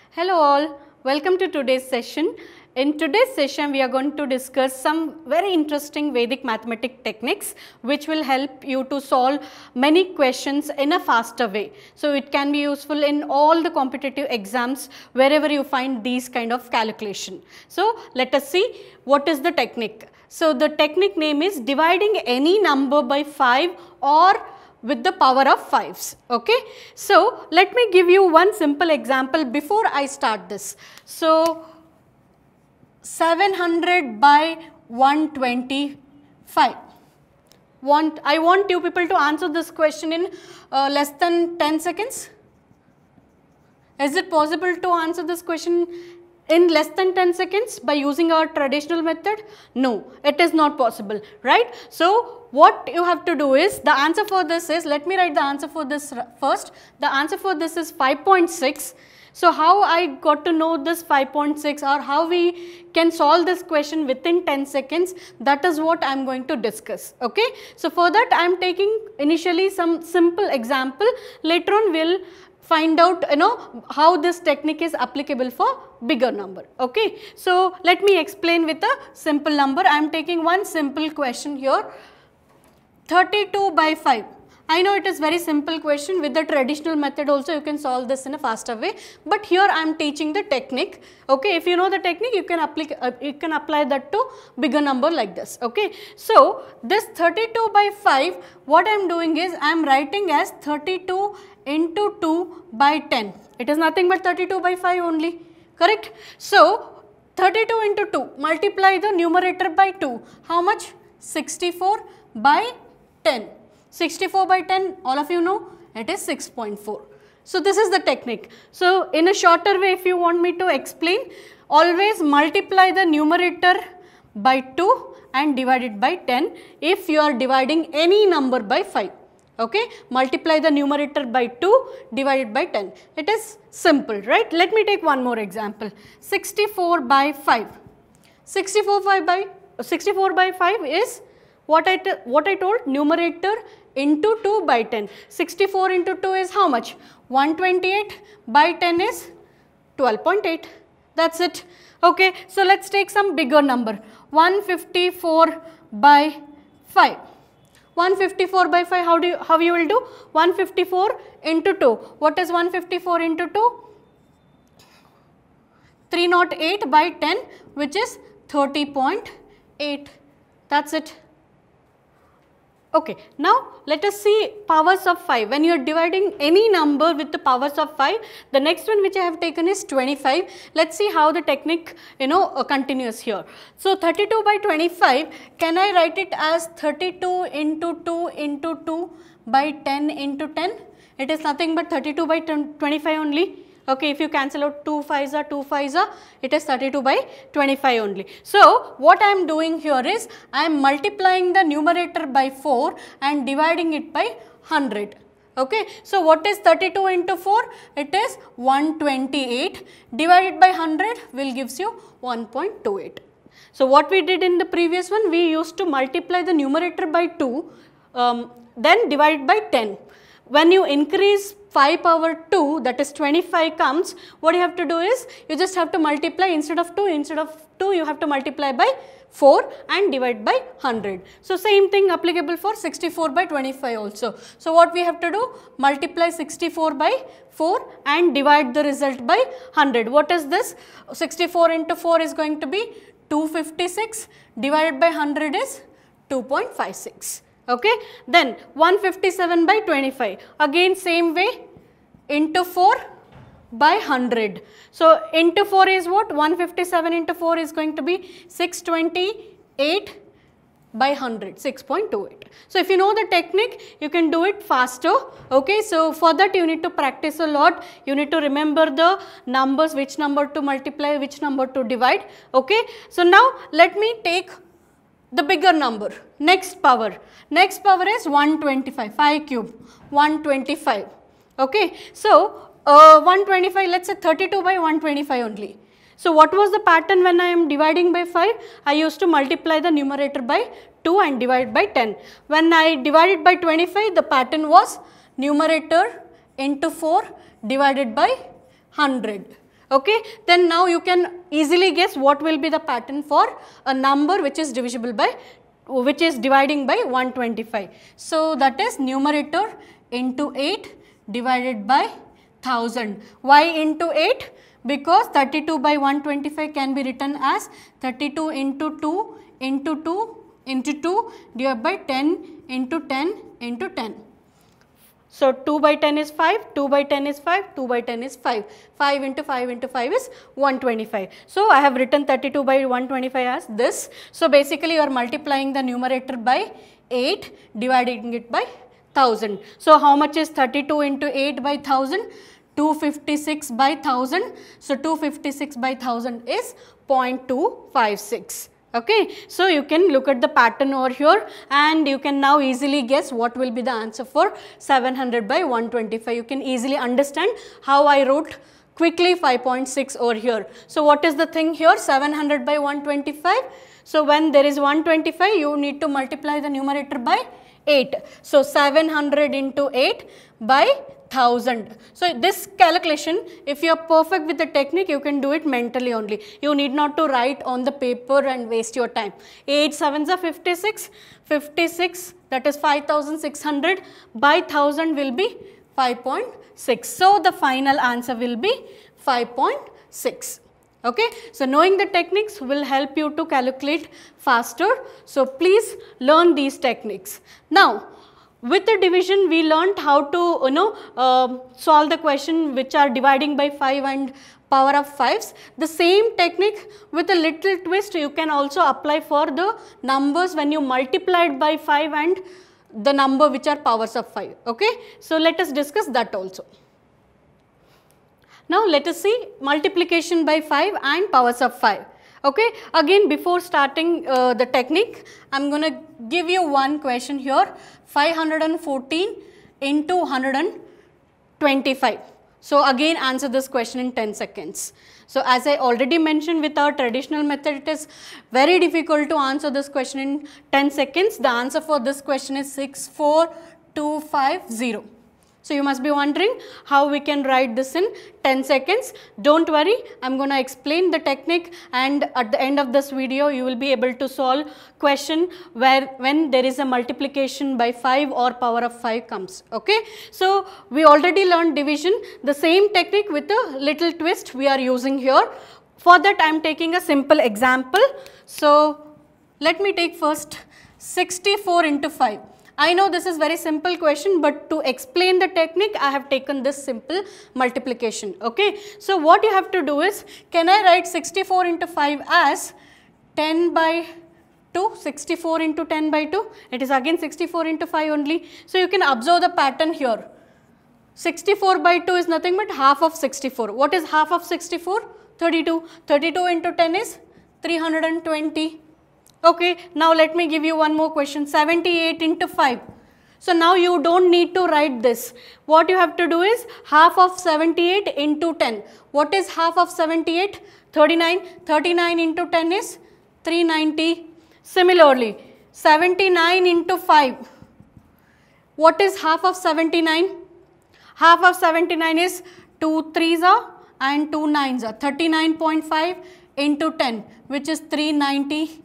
Hello all, welcome to today's session. In today's session, we are going to discuss some very interesting Vedic mathematic techniques which will help you to solve many questions in a faster way. So, it can be useful in all the competitive exams wherever you find these kind of calculation. So, let us see what is the technique. So, the technique name is dividing any number by 5 or with the power of 5s. Okay. So, let me give you one simple example before I start this. So, 700 by 125. I want you people to answer this question in less than 10 seconds. Is it possible to answer this question in less than 10 seconds by using our traditional method? No, it is not possible, right? So, what you have to do is, the answer for this is, let me write the answer for this first. The answer for this is 5.6. So, how I got to know this 5.6 or how we can solve this question within 10 seconds, that is what I am going to discuss. Okay. So, for that I am taking initially some simple example, later on we will find out how this technique is applicable for bigger number. Okay. So, let me explain with a simple number. I am taking one simple question here, 32 by 5. I know it is very simple question. With the traditional method also you can solve this in a faster way, but here I am teaching the technique. Okay. If you know the technique, you can apply that to bigger number like this. Okay. So, this 32 by 5, what I am doing is I am writing as 32 into 2 by 10. It is nothing but 32 by 5 only, correct? So, 32 into 2, multiply the numerator by 2. How much? 64 by 10. 64 by 10, all of you know, it is 6.4. So, this is the technique. So, in a shorter way, if you want me to explain, always multiply the numerator by 2 and divide it by 10 if you are dividing any number by 5. Okay, multiply the numerator by 2 divided by 10. It is simple, right? Let me take one more example. 64 by 5. 64 by 5 is what I told, numerator into 2 by 10. 64 into 2 is how much? 128 by 10 is 12.8. That's it. Okay, so let's take some bigger number. 154 by 5. 154 by 5, how you will do? 154 into 2. What is 154 into 2? 308 by 10, which is 30.8. That's it. Okay. Now, let us see powers of 5. When you are dividing any number with the powers of 5, the next one which I have taken is 25. Let us see how the technique continues here. So, 32 by 25, can I write it as 32 into 2 into 2 by 10 into 10? It is nothing but 32 by 25 only. Okay, if you cancel out 2 5s are 2 5s are, it is 32 by 25 only. So, what I am doing here is, I am multiplying the numerator by 4 and dividing it by 100. Okay. So, what is 32 into 4? It is 128 divided by 100 will gives you 1.28. So, what we did in the previous one, we used to multiply the numerator by 2, then divide by 10. When you increase 5 power 2, that is 25 comes, what you have to do is, you just have to multiply instead of 2 you have to multiply by 4 and divide by 100. So, same thing applicable for 64 by 25 also. So, what we have to do? Multiply 64 by 4 and divide the result by 100. What is this? 64 into 4 is going to be 256, divided by 100 is 2.56. Okay. Then 157 by 25, again same way, into 4 by 100. So, into 4 is what? 157 into 4 is going to be 628 by 100, 6.28. So, if you know the technique, you can do it faster. Okay. So, for that you need to practice a lot. You need to remember the numbers, which number to multiply, which number to divide. Okay. So, now let me take the bigger number, next power is 125, 5 cube, 125. Okay. So, 125, let us say 32 by 125 only. So, what was the pattern when I am dividing by 5? I used to multiply the numerator by 2 and divide by 10. When I divided by 25, the pattern was numerator into 4 divided by 100. Okay, then now you can easily guess what will be the pattern for a number which is divisible by, which is dividing by 125. So that is numerator into 8 divided by 1000. Why into 8? Because 32 by 125 can be written as 32 into 2 into 2 into 2 divided by 10 into 10 into 10. So 2 by 10 is 5, 2 by 10 is 5, 2 by 10 is 5. 5 into 5 into 5 is 125. So I have written 32 by 125 as this. So basically you are multiplying the numerator by 8, dividing it by 1000. So how much is 32 into 8 by 1000? 256 by 1000. So 256 by 1000 is 0.256. Okay, so you can look at the pattern over here and you can now easily guess what will be the answer for 700 by 125. You can easily understand how I wrote quickly 5.6 over here. So what is the thing here? 700 by 125. So when there is 125, you need to multiply the numerator by 8. So 700 into 8 by 1000. So this calculation, if you are perfect with the technique, you can do it mentally only. You need not to write on the paper and waste your time. 8 sevens are 56, 56, that is 5600 by 1000 will be 5.6. So the final answer will be 5.6. Okay, so knowing the techniques will help you to calculate faster. So please learn these techniques. Now with the division, we learned how to solve the question which are dividing by 5 and power of 5s. The same technique with a little twist you can also apply for the numbers when you multiplied by 5 and the number which are powers of 5. Okay, so let us discuss that also. Now let us see multiplication by 5 and powers of 5. Okay, again before starting the technique, I am going to give you one question here. 514 into 125. So again answer this question in 10 seconds. So as I already mentioned, with our traditional method it is very difficult to answer this question in 10 seconds. The answer for this question is 64250. So you must be wondering how we can write this in 10 seconds. Don't worry, I am going to explain the technique, and at the end of this video you will be able to solve question when there is a multiplication by 5 or power of 5 comes. Okay, so we already learned division. The same technique with a little twist we are using here. For that I am taking a simple example. So let me take first 64 into 5. I know this is very simple question, but to explain the technique I have taken this simple multiplication. Okay, so what you have to do is, can I write 64 into 5 as 10 by 2, 64 into 10 by 2, it is again 64 into 5 only. So you can observe the pattern here. 64 by 2 is nothing but half of 64. What is half of 64? 32. 32 into 10 is 320. Okay, now let me give you one more question. 78 into 5. So now you don't need to write this. What you have to do is half of 78 into 10. What is half of 78? 39. 39 into 10 is 390. Similarly, 79 into 5. What is half of 79? Half of 79 is 2 3s are and 2 9s are. 39.5 into 10, which is 395.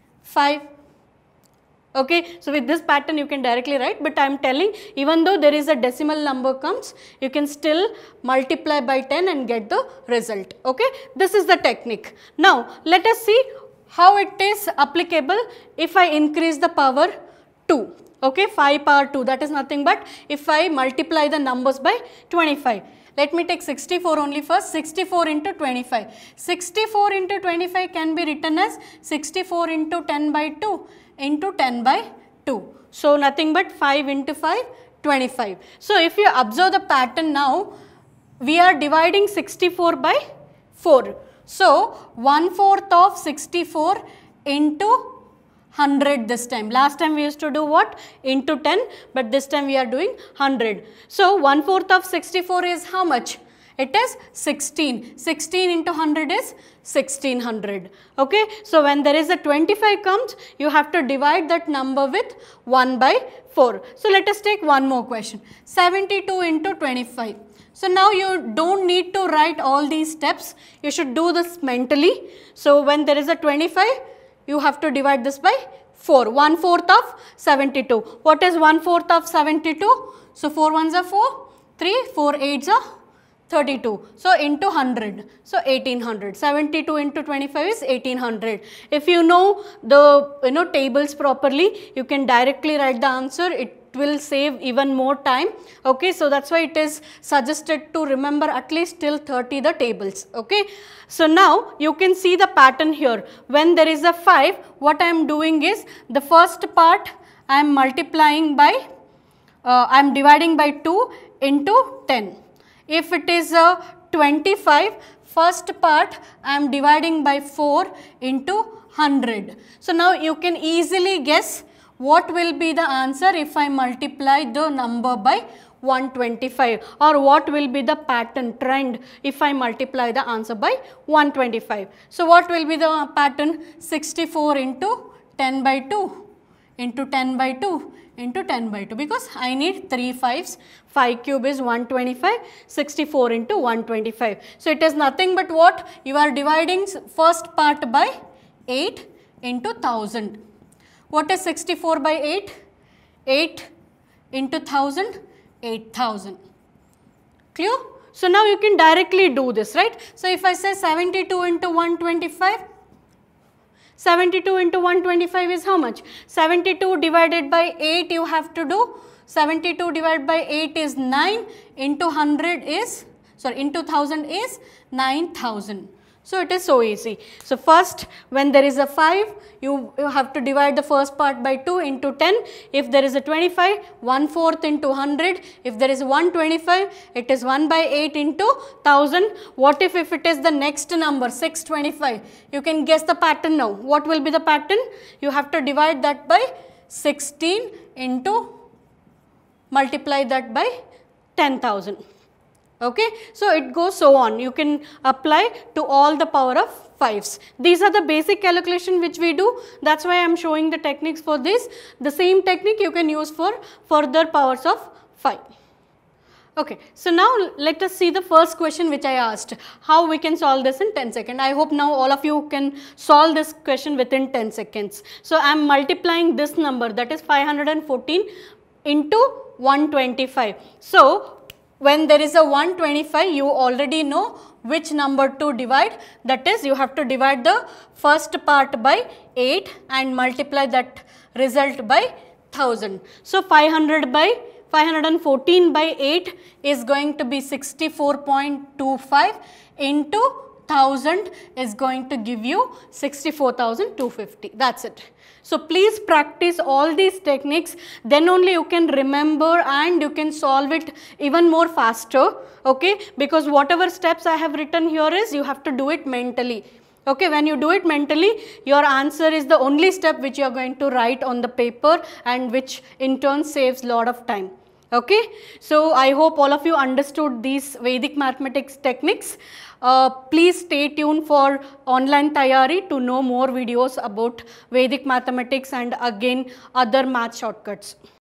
Okay, so with this pattern you can directly write, but I am telling, even though there is a decimal number comes, you can still multiply by 10 and get the result. Okay, this is the technique. Now let us see how it is applicable if I increase the power 2. Okay, 5 power 2, that is nothing but if I multiply the numbers by 25. Let me take 64 only first. 64 into 25. 64 into 25 can be written as 64 into 10 by 2 into 10 by 2. So nothing but 5 into 5, 25. So if you observe the pattern now, we are dividing 64 by 4. So 1/4 of 64 into 100 this time. Last time we used to do what? Into 10, but this time we are doing 100. So 1/4 of 64 is how much? It is 16. 16 into 100 is 1600. Okay. So, when there is a 25 comes, you have to divide that number with 1 by 4. So, let us take one more question. 72 into 25. So, now you don't need to write all these steps. You should do this mentally. So, when there is a 25, you have to divide this by 4. 1/4 of 72. What is 1/4 of 72? So, 4 ones are 4, 3, 4 8s are 32. So, into 100. So, 1800. 72 into 25 is 1800. If you know the tables properly, you can directly write the answer. It will save even more time. Okay. So, that is why it is suggested to remember at least till 30 the tables. Okay. So, now you can see the pattern here. When there is a 5, what I am doing is the first part I am multiplying by, I am dividing by 2 into 10. If it is a 25, first part I am dividing by 4 into 100. So, now you can easily guess what will be the answer if I multiply the number by 125, or what will be the pattern trend if I multiply the answer by 125. So, what will be the pattern? 64 into 10 by 2 into 10 by 2 into 10 by 2, because I need 3 5s, 5 cube is 125, 64 into 125. So, it is nothing but what? You are dividing first part by 8 into 1000. What is 64 by 8? 8 into 1000, 8000. Clear? So, now you can directly do this, right? So, if I say 72 into 125, 72 into 125 is how much? 72 divided by 8 you have to do. 72 divided by 8 is 9, into 100 is, sorry, into 1000 is 9000. So, it is so easy. So, first when there is a 5, you have to divide the first part by 2 into 10. If there is a 25, 1/4 into 100. If there is 125, it is 1 by 8 into 1000. What if it is the next number, 625? You can guess the pattern now. What will be the pattern? You have to divide that by 16 into, multiply that by 10,000. Okay. So, it goes so on. You can apply to all the power of 5s. These are the basic calculation which we do. That is why I am showing the techniques for this. The same technique you can use for further powers of 5. Okay. So, now let us see the first question which I asked. How we can solve this in 10 seconds. I hope now all of you can solve this question within 10 seconds. So, I am multiplying this number, that is 514 into 125. So, when there is a 125, you already know which number to divide. That is, you have to divide the first part by 8 and multiply that result by 1000. So, 514 by 8 is going to be 64.25 into 1000 is going to give you 64,250. That is it. So, please practice all these techniques, then only you can remember and you can solve it even more faster, okay? Because whatever steps I have written here is you have to do it mentally. Okay, when you do it mentally, your answer is the only step which you are going to write on the paper and which in turn saves lot of time. Okay, so I hope all of you understood these Vedic mathematics techniques. Please stay tuned for online Tayari to know more videos about Vedic mathematics and again other math shortcuts.